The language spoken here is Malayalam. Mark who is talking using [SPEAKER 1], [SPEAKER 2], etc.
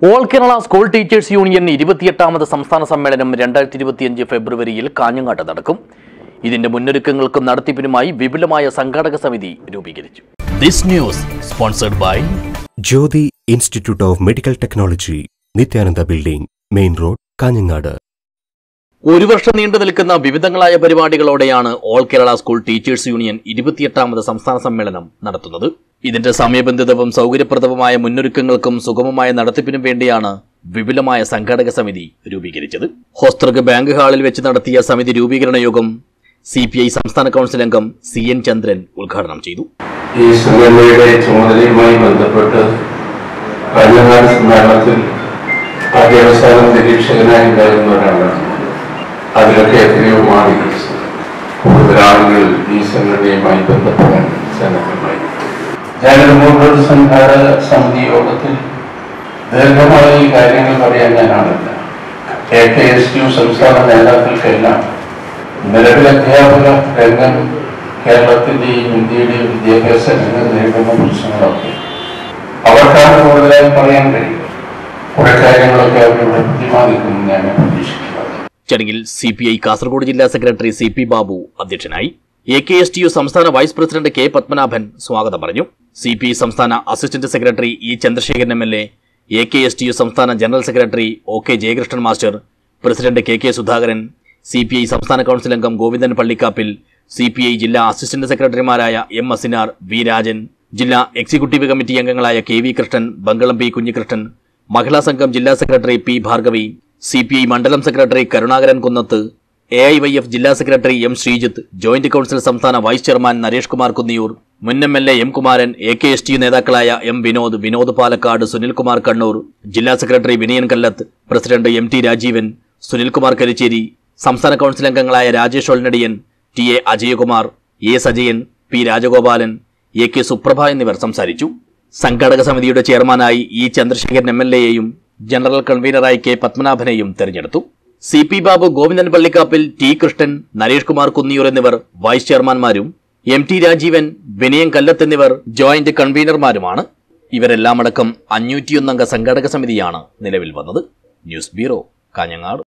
[SPEAKER 1] All Kerala school teachers union 28ാമത് സംസ്ഥാന സമ്മേളനം 2025 ഫെബ്രുവരിയിൽ കാഞ്ഞങ്ങാട്ട് നടക്കും. ഇതിന്റെ മുന്നൊരുക്കങ്ങൾക്കും നടത്തിപ്പിനുമായി വിപുലമായ സംഘാടക സമിതി രൂപീകരിച്ചു. This news sponsored by
[SPEAKER 2] Jyothi institute of medical technology, Nithyananda building, main road, Kanhangad.
[SPEAKER 1] ഒരു വർഷം നീണ്ടു നിൽക്കുന്ന വിവിധങ്ങളായ പരിപാടികളോടെയാണ് all Kerala school teachers union 28ാമത് സംസ്ഥാന സമ്മേളനം നടത്തുന്നത്. ഇതിന്റെ സമയബന്ധിതവും സൗകര്യപ്രദവുമായ മുന്നൊരുക്കങ്ങൾക്കും സുഗമമായ നടത്തിപ്പിനും വേണ്ടിയാണ് വിപുലമായ സംഘാടക സമിതി രൂപീകരിച്ചത്. ഹോസ്തൃക് ബാങ്ക് ഹാളിൽ വെച്ച് നടത്തിയ സമിതി രൂപീകരണ യോഗം CPI സംസ്ഥാന കൗൺസിൽ അംഗം CN ചന്ദ്രൻ ഉദ്ഘാടനം ചെയ്തു.
[SPEAKER 3] ഈ സംഘടനയുടെ ചുമതലയുമായി ബന്ധപ്പെട്ട് കാഞ്ഞങ്ങാട് സമ്മേളനത്തിൽ ആദ്യാവസാനം നിരീക്ഷകനായി ഉണ്ടായിരുന്നവരാണ്. അതിലൊക്കെ എത്രയോ മാറി കൂടുതൽ ആളുകൾ ഈ സംഘടനയുമായി ബന്ധപ്പെടാൻ സന്നദ്ധമായി. ഞാനൊരു മൂന്നോട് സംഘാടക സമിതി യോഗത്തിൽ ദീർഘമായി ഈ കാര്യങ്ങൾ പറയാൻ ഞാനാണില്ല. KKSU സംസ്ഥാന നേതാക്കൾക്കെല്ലാം നിലവിൽ അധ്യാപക രംഗം കേരളത്തിന്റെയും ഇന്ത്യയുടെയും വിദ്യാഭ്യാസ രംഗം നേരിടുന്ന പ്രശ്നങ്ങളൊക്കെ അവർക്കാണ് കൂടുതലായി പറയാൻ കഴിയും. കുറെ കാര്യങ്ങളൊക്കെ അവരുടെ പ്രതിപാദിക്കുന്നു ഞാൻ പ്രതീക്ഷിക്കുന്നത്.
[SPEAKER 1] ചടങ്ങിൽ CPI കാസർഗോഡ് ജില്ലാ സെക്രട്ടറി CP ബാബു അധ്യക്ഷനായി. AKSTU സംസ്ഥാന വൈസ് പ്രസിഡന്റ് K പത്മനാഭൻ സ്വാഗതം പറഞ്ഞു. CPI സംസ്ഥാന assistant secretary E Chandrasekharan MLA, AKSTU സംസ്ഥാന general secretary OK Jayakrishnan master, president KK Sudhakaran, CPI സംസ്ഥാന കൗൺസിൽ അംഗം ഗോവിന്ദൻ പള്ളിക്കാപ്പിൽ, CPI ജില്ലാ അസിസ്റ്റന്റ് സെക്രട്ടറിമാരായ M അസിനാർ, V രാജൻ, ജില്ലാ എക്സിക്യൂട്ടീവ് കമ്മിറ്റി അംഗങ്ങളായ KV കൃഷ്ണൻ, ബംഗളം P കുഞ്ഞികൃഷ്ണൻ, മഹിളാ സംഘം ജില്ലാ സെക്രട്ടറി P ഭാർഗവി, CPI മണ്ഡലം സെക്രട്ടറി കരുണാകരൻ കുന്നത്ത്, AIYF ജില്ലാ secretary M Sreejith, joint council സംസ്ഥാന വൈസ് ചെയർമാൻ നരേഷ് കുമാർ കുന്നിയൂർ, മുൻ MLA M കുമാരൻ, AKSTU നേതാക്കളായ M വിനോദ് പാലക്കാട്, സുനിൽകുമാർ കണ്ണൂർ, ജില്ലാ secretary Vinayan Kallath, president MT Rajeevan, Sunilkumar Karicheri, സംസ്ഥാന കൗൺസിൽ അംഗങ്ങളായ Rajesh ഒൾനടിയൻ, TA Ajayakumar, A Sajayan, P Rajagopalan, AK സുപ്രഭ എന്നിവർ സംസാരിച്ചു. സംഘാടക സമിതിയുടെ ചെയർമാനായി E ചന്ദ്രശേഖരൻ MLAയെയും ജനറൽ കൺവീനറായി K പത്മനാഭനെയും തെരഞ്ഞെടുത്തു. CP ബാബു, ഗോവിന്ദൻ പള്ളിക്കാപ്പിൽ, T കൃഷ്ണൻ, നരേഷ് കുമാർ കുന്നിയൂർ എന്നിവർ വൈസ് ചെയർമാൻമാരും MT രാജീവൻ, വിനയൻ കല്ലത്ത് എന്നിവർ ജോയിന്റ് കൺവീനർമാരുമാണ്. ഇവരെല്ലാമടക്കം 501 അംഗ സംഘാടക സമിതിയാണ് നിലവിൽ വന്നത്. News bureau, Kanhangad.